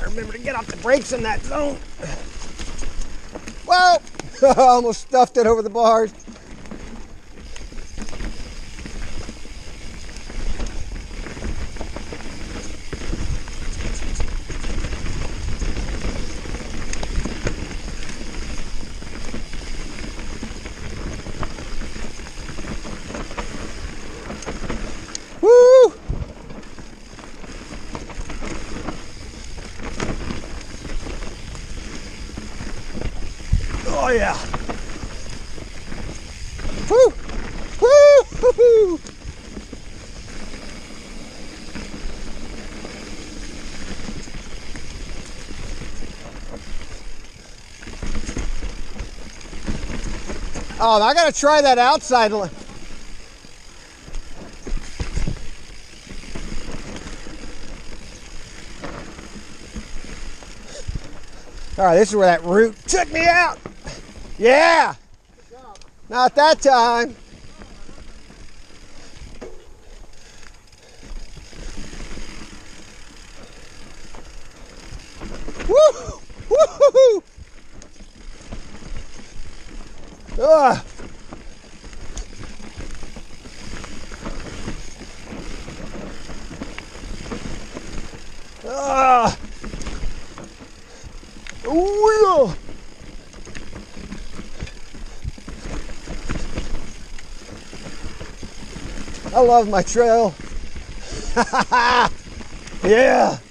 remember to get off the brakes in that zone. Whoa! Almost stuffed it over the bars. Woo! Oh yeah. Woo! Woo! Woo! Oh, I gotta try that outside. All right, this is where that root took me out. Yeah. Not that time. Woo! Woo! Ugh. Ugh. Ooh. I love my trail. Yeah.